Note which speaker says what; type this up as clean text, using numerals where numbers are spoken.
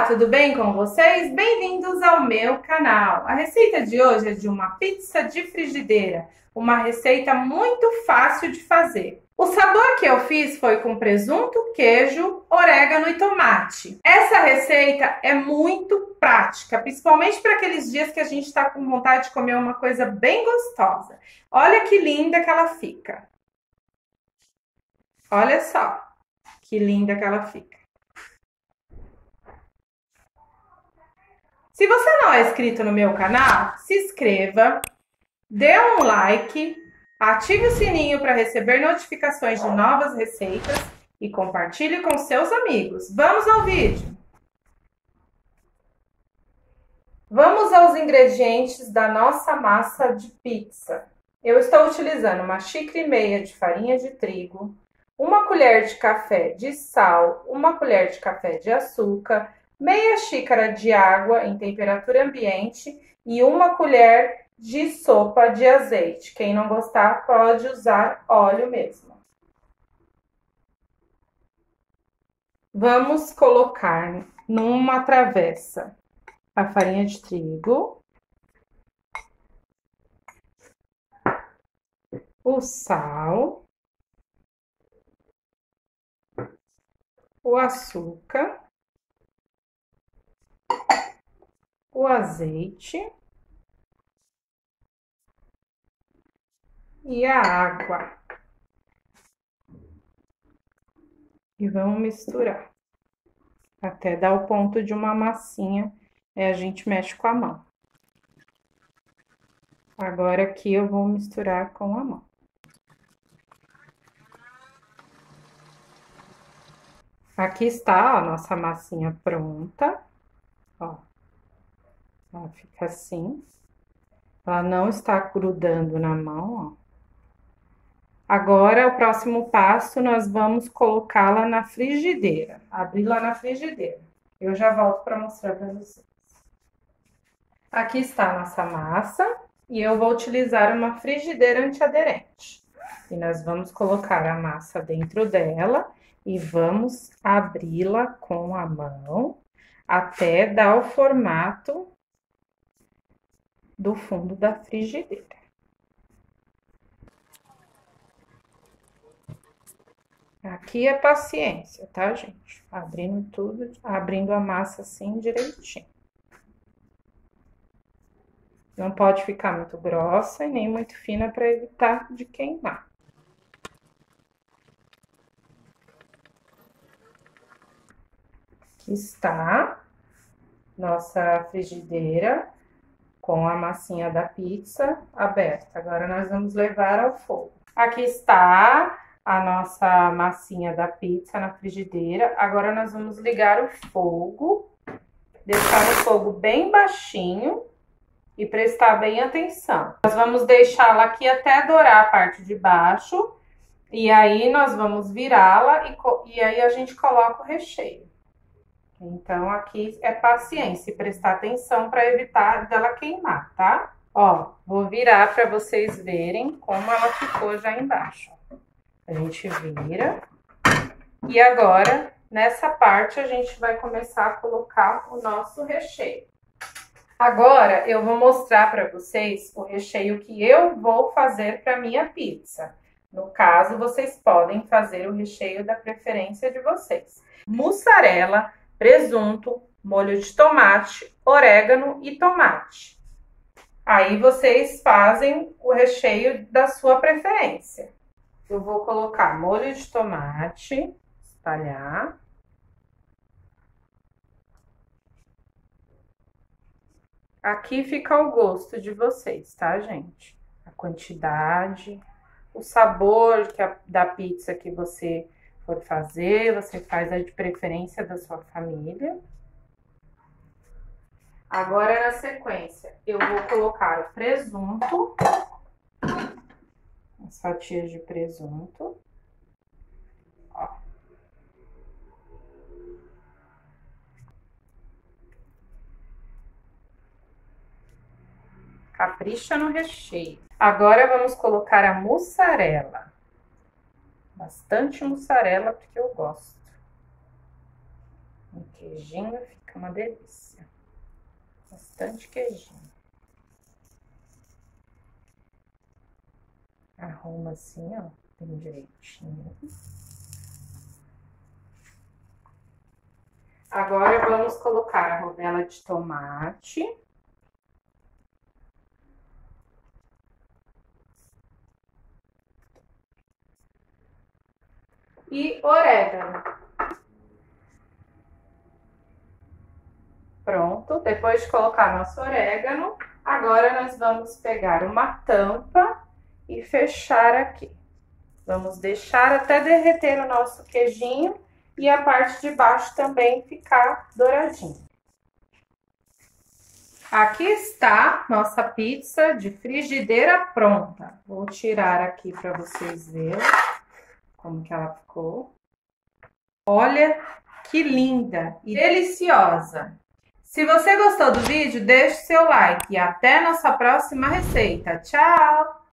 Speaker 1: tudo bem com vocês? Bem-vindos ao meu canal. A receita de hoje é de uma pizza de frigideira, uma receita muito fácil de fazer. O sabor que eu fiz foi com presunto, queijo, orégano e tomate. Essa receita é muito prática, principalmente para aqueles dias que a gente está com vontade de comer uma coisa bem gostosa. Olha que linda que ela fica. Olha só que linda que ela fica. Se você não é inscrito no meu canal, se inscreva, dê um like, ative o sininho para receber notificações de novas receitas e compartilhe com seus amigos. Vamos ao vídeo! Vamos aos ingredientes da nossa massa de pizza. Eu estou utilizando uma xícara e meia de farinha de trigo, uma colher de café de sal, uma colher de café de açúcar, meia xícara de água em temperatura ambiente e uma colher de sopa de azeite. Quem não gostar pode usar óleo mesmo. Vamos colocar numa travessa a farinha de trigo, o sal, o açúcar, o azeite e a água. E vamos misturar até dar o ponto de uma massinha. A gente mexe com a mão. Agora aqui eu vou misturar com a mão. Aqui está a nossa massinha pronta. Ó. Ela fica assim. Ela não está grudando na mão, ó. Agora, o próximo passo, nós vamos colocá-la na frigideira. Abri-la na frigideira. Eu já volto para mostrar para vocês. Aqui está a nossa massa. E eu vou utilizar uma frigideira antiaderente. E nós vamos colocar a massa dentro dela e vamos abri-la com a mão até dar o formato do fundo da frigideira. Aqui é paciência, tá, gente? Abrindo tudo, abrindo a massa assim direitinho. Não pode ficar muito grossa e nem muito fina para evitar de queimar. Aqui está nossa frigideira com a massinha da pizza aberta. Agora nós vamos levar ao fogo. Aqui está a nossa massinha da pizza na frigideira. Agora nós vamos ligar o fogo, deixar o fogo bem baixinho e prestar bem atenção. Nós vamos deixá-la aqui até dourar a parte de baixo e aí nós vamos virá-la e aí a gente coloca o recheio. Então, aqui é paciência e prestar atenção para evitar dela queimar, tá? Ó, vou virar para vocês verem como ela ficou já embaixo. A gente vira. E agora, nessa parte, a gente vai começar a colocar o nosso recheio. Agora, eu vou mostrar para vocês o recheio que eu vou fazer para minha pizza. No caso, vocês podem fazer o recheio da preferência de vocês. Mussarela, presunto, molho de tomate, orégano e tomate. Aí vocês fazem o recheio da sua preferência. Eu vou colocar molho de tomate, espalhar. Aqui fica ao gosto de vocês, tá, gente? A quantidade, o sabor da pizza que você for fazer, você faz a de preferência da sua família. Agora, na sequência, eu vou colocar o presunto, as fatias de presunto. Ó. Capricha no recheio. Agora, vamos colocar a mussarela. Bastante mussarela, porque eu gosto. Um queijinho fica uma delícia. Bastante queijinho. Arruma assim, ó, bem direitinho. Agora, vamos colocar a rodela de tomate. E orégano. Pronto, depois de colocar nosso orégano, agora nós vamos pegar uma tampa e fechar aqui. Vamos deixar até derreter o nosso queijinho e a parte de baixo também ficar douradinha. Aqui está nossa pizza de frigideira pronta. Vou tirar aqui para vocês verem como que ela ficou. Olha que linda e deliciosa! Se você gostou do vídeo, deixe seu like e até nossa próxima receita. Tchau!